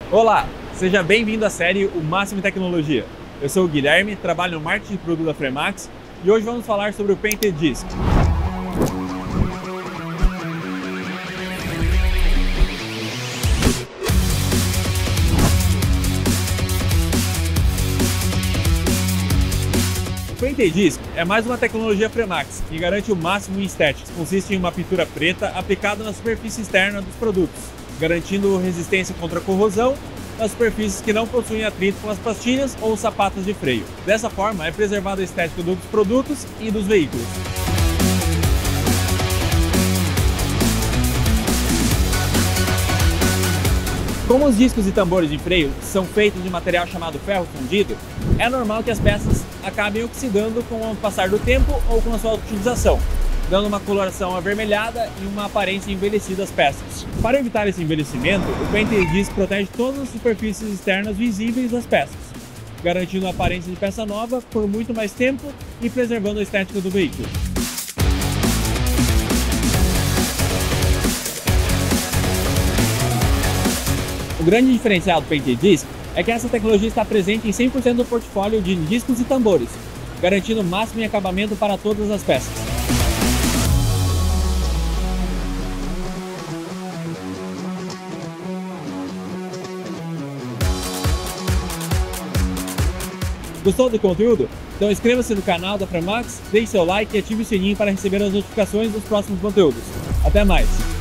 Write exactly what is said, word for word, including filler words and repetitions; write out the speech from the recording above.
Olá, seja bem-vindo à série O Máximo em Tecnologia. Eu sou o Guilherme, trabalho no marketing de produto da Fremax e hoje vamos falar sobre o Painted Disc. O Painted Disc é mais uma tecnologia Fremax que garante o máximo em estética. Consiste em uma pintura preta aplicada na superfície externa dos produtos, garantindo resistência contra a corrosão nas superfícies que não possuem atrito com as pastilhas ou sapatos de freio. Dessa forma, é preservada a estética dos produtos e dos veículos. Como os discos e tambores de freio são feitos de material chamado ferro fundido, é normal que as peças acabem oxidando com o passar do tempo ou com a sua utilização, dando uma coloração avermelhada e uma aparência envelhecida às peças. Para evitar esse envelhecimento, o Painted Disc protege todas as superfícies externas visíveis das peças, garantindo a aparência de peça nova por muito mais tempo e preservando a estética do veículo. O grande diferencial do Painted Disc é que essa tecnologia está presente em cem por cento do portfólio de discos e tambores, garantindo o máximo em acabamento para todas as peças. Gostou do conteúdo? Então inscreva-se no canal da Fremax, deixe seu like e ative o sininho para receber as notificações dos próximos conteúdos. Até mais!